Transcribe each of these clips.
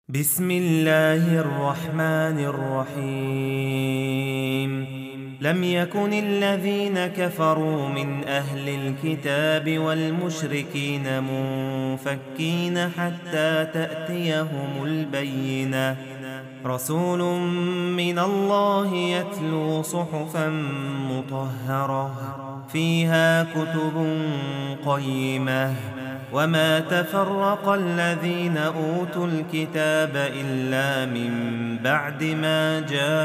بسم الله الرحمن الرحيم لم يكن الذين كفروا من أهل الكتاب والمشركين منفكين حتى تأتيهم البينة رسول من الله يتلو صحفا مطهرة فيها كتب قيمة وما تفرق الذين أوتوا الكتاب إلا من بعد ما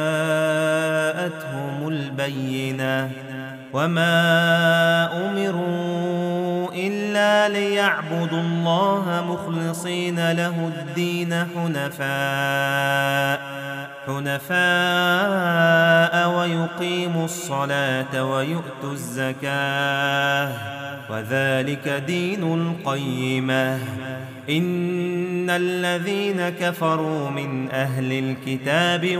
جاءتهم البينة وما أمروا إلا ليعبدوا الله مخلصين له الدين حنفاء ويقيموا الصلاة ويؤتوا الزكاة وذلك دين القيمة إن الذين كفروا من أهل الكتاب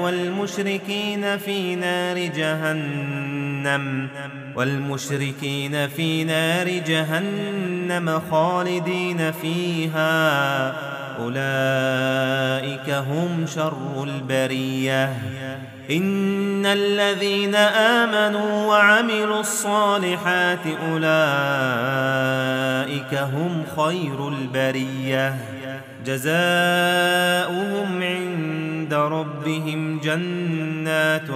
والمشركين في نار جهنم خالدين فيها أولئك هم شر البرية إن الذين آمنوا وعملوا الصالحات أولئك هم خير البرية جزاؤهم عند ربهم جنات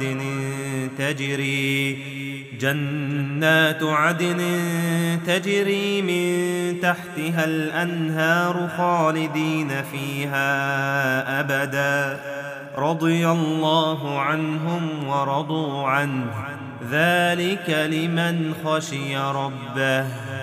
عدن تجري من تحتها الأنهار خالدين فيها أبدا رضي الله عنهم ورضوا عنه ذلك لمن خشي ربه